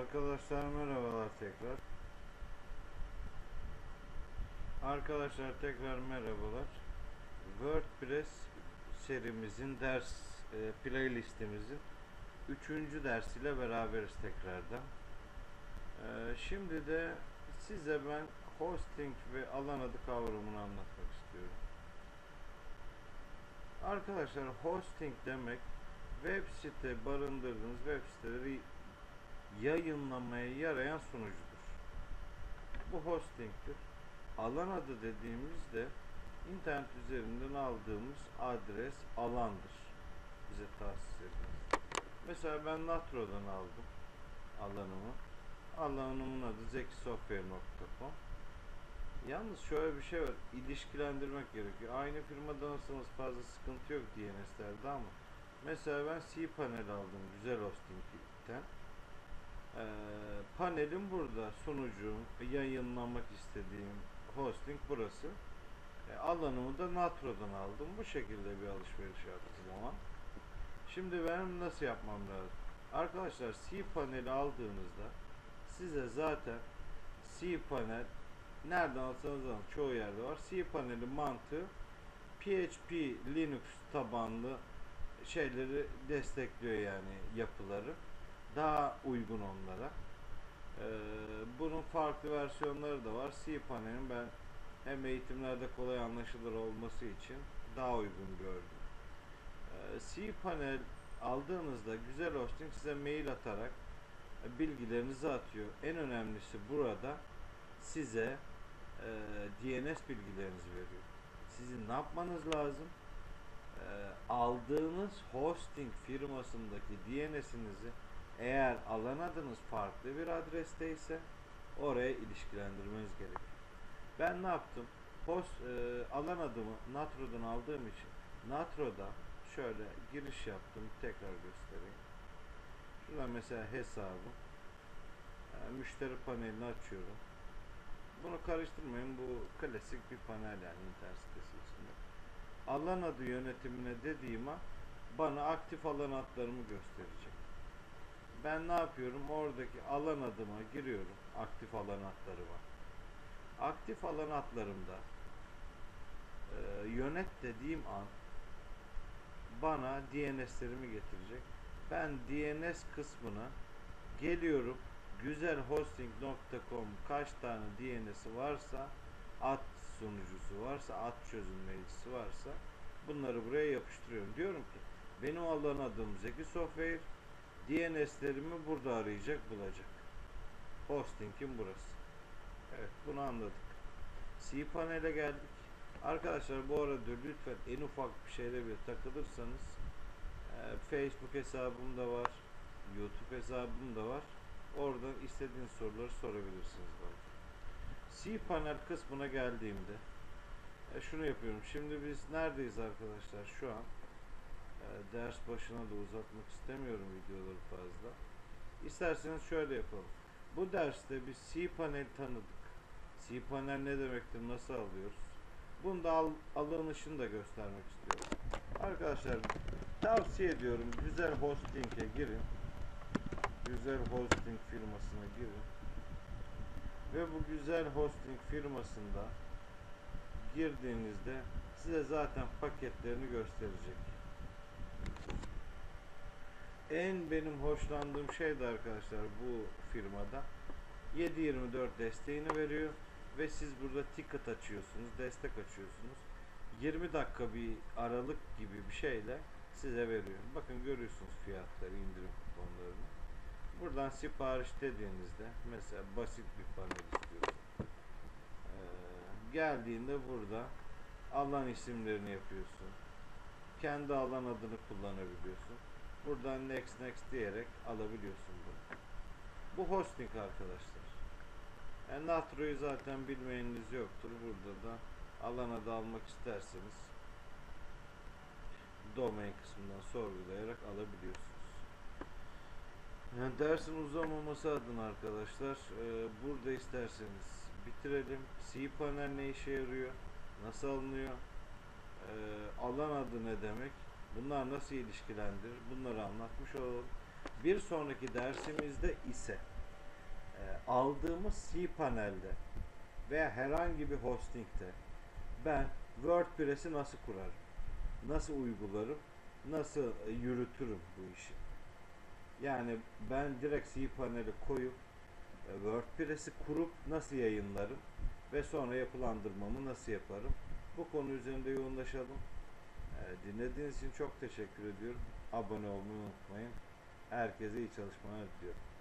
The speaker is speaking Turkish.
Arkadaşlar merhabalar tekrar. Arkadaşlar tekrar merhabalar. WordPress serimizin playlistimizin 3. dersiyle beraberiz tekrardan. Şimdi de size ben hosting ve alan adı kavramını anlatmak istiyorum. Arkadaşlar hosting demek web site barındırdığınız web siteleri yayınlamaya yarayan sunucudur. Bu hosting'tir. Alan adı dediğimizde internet üzerinden aldığımız adres alandır. Bize tahsis edilir. Mesela ben Natro'dan aldım alanımı. Alanımın adı zekisoftware.com. Yalnız şöyle bir şey var. İlişkilendirmek gerekiyor. Aynı firmadansanız fazla sıkıntı yok DNS'lerde ama mesela ben cPanel aldım güzel hosting'ten. Panelim burada. Sunucum, yayınlamak istediğim hosting burası. Alanımı da Natro'dan aldım. Bu şekilde bir alışveriş yaptım ama. Şimdi benim nasıl yapmam lazım? Arkadaşlar cPanel'i aldığınızda size zaten cPanel nereden alsanız alın çoğu yerde var. cPanel'in mantığı PHP Linux tabanlı şeyleri destekliyor, yani yapıları. Daha uygun onlara. Bunun farklı versiyonları da var. cPanel'in ben hem eğitimlerde kolay anlaşılır olması için daha uygun gördüm. cPanel aldığınızda güzel hosting size mail atarak bilgilerinizi atıyor. En önemlisi burada size DNS bilgilerinizi veriyor. Sizin ne yapmanız lazım? Aldığınız hosting firmasındaki DNS'inizi eğer alan adınız farklı bir adresteyse oraya ilişkilendirmeniz gerekiyor. Ben ne yaptım? Alan adımı Natro'dan aldığım için Natro'da şöyle giriş yaptım. Tekrar göstereyim. Şuradan mesela hesabı, müşteri panelini açıyorum. Bunu karıştırmayın. Bu klasik bir panel, yani internet sitesi içinde. Alan adı yönetimine dediğim an bana aktif alan adlarımı gösterecek. Ben ne yapıyorum? Oradaki alan adıma giriyorum. Aktif alan adları var. Aktif alan adlarımda yönet dediğim an bana DNS'lerimi getirecek. Ben DNS kısmına geliyorum. Güzelhosting.com kaç tane DNS'i varsa, ad sunucusu varsa, ad çözümleyicisi varsa bunları buraya yapıştırıyorum. Diyorum ki benim alan adım Zeki Software, DNS'lerimi burada arayacak, bulacak. Hosting'im burası. Evet, bunu anladık. cPanel'e geldik. Arkadaşlar bu arada lütfen en ufak bir şeyle bile takılırsanız Facebook hesabım da var, YouTube hesabım da var. Oradan istediğiniz soruları sorabilirsiniz bana. cPanel kısmına geldiğimde şunu yapıyorum. Şimdi biz neredeyiz arkadaşlar? Şu an ders başına da uzatmak istemiyorum videoları fazla. İsterseniz şöyle yapalım. Bu derste biz cPanel tanıdık. cPanel ne demektir, nasıl alıyoruz? Bunu da alınışını da göstermek istiyorum. Arkadaşlar tavsiye ediyorum, güzel hosting'e girin. Güzel hosting firmasına girin. Ve bu güzel hosting firmasında girdiğinizde size zaten paketlerini gösterecek. En benim hoşlandığım şey de arkadaşlar bu firmada 7/24 desteğini veriyor ve siz burada ticket açıyorsunuz, destek açıyorsunuz. 20 dakika bir aralık gibi bir şeyle size veriyor. Bakın görüyorsunuz fiyatları, indirim kuponlarını. Buradan sipariş dediğinizde mesela basit bir panel istiyorsun. Geldiğinde burada alan isimlerini yapıyorsun. Kendi alan adını kullanabiliyorsun. Buradan next diyerek alabiliyorsun bunu. Bu hosting arkadaşlar. Natro'yu zaten bilmeyeniniz yoktur. Burada da alan adı almak isterseniz domain kısmından sorgulayarak alabiliyorsunuz. Yani dersin uzamaması adına arkadaşlar burada isterseniz bitirelim. cPanel ne işe yarıyor? Nasıl alınıyor? Alan adı ne demek? Bunlar nasıl ilişkilendirir? Bunları anlatmış olalım. Bir sonraki dersimizde ise aldığımız cPanel'de veya herhangi bir hostingde ben WordPress'i nasıl kurarım? Nasıl uygularım? Nasıl yürütürüm bu işi? Yani ben direkt cPanel'i koyup WordPress'i kurup nasıl yayınlarım ve sonra yapılandırmamı nasıl yaparım? Bu konu üzerinde yoğunlaşalım. Dinlediğiniz için çok teşekkür ediyorum. Abone olmayı unutmayın. Herkese iyi çalışmalar diliyorum.